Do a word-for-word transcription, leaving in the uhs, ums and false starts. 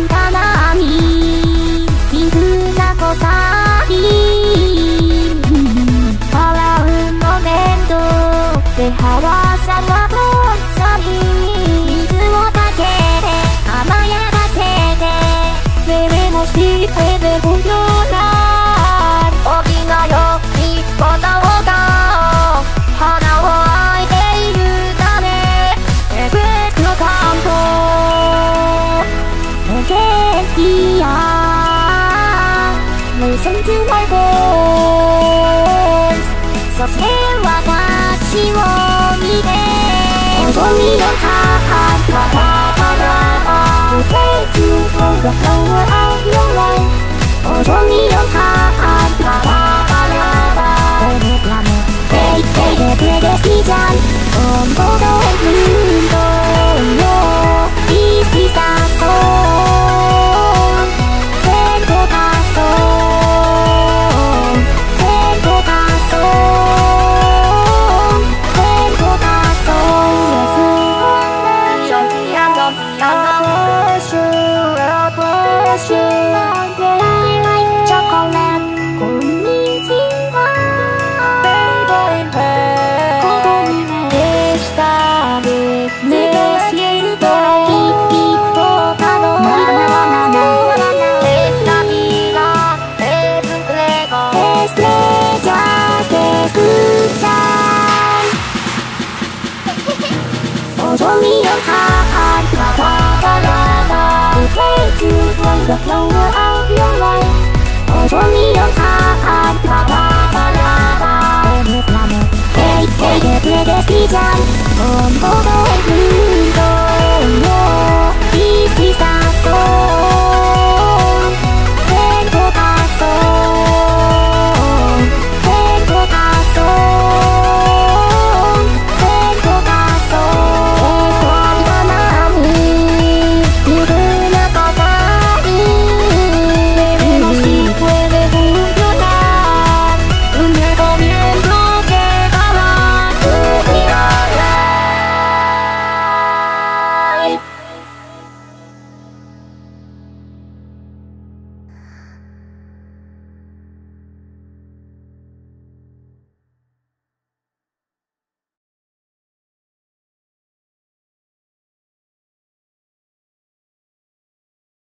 た波ピンクな小さり払うの面倒ではさまとさに水をかけて甘やかせて目でもしてて不要な大きなよいことが花を開いているためエクエスの関東無限気や Listen to my voice そして私を見て踊りの高さから Stay tuned for the flower of your life 踊りの高さから This love Hey hey hey hey hey hey hey 本当の運動よ This is the song 天国がそう天国がそう天国がそう Yes Shorty and Dotty and Worship Worship I like chocolate こんにちは Baby baby ここにねでしたですね Yes boy きっと他のなななななエスタミラエスプレゴエスプレジャーエスクちゃん踊りをかかったからだ Stay tuned for the flower of your life 踊りをかかったからだ Hey hey hey hey hey じゃん本当の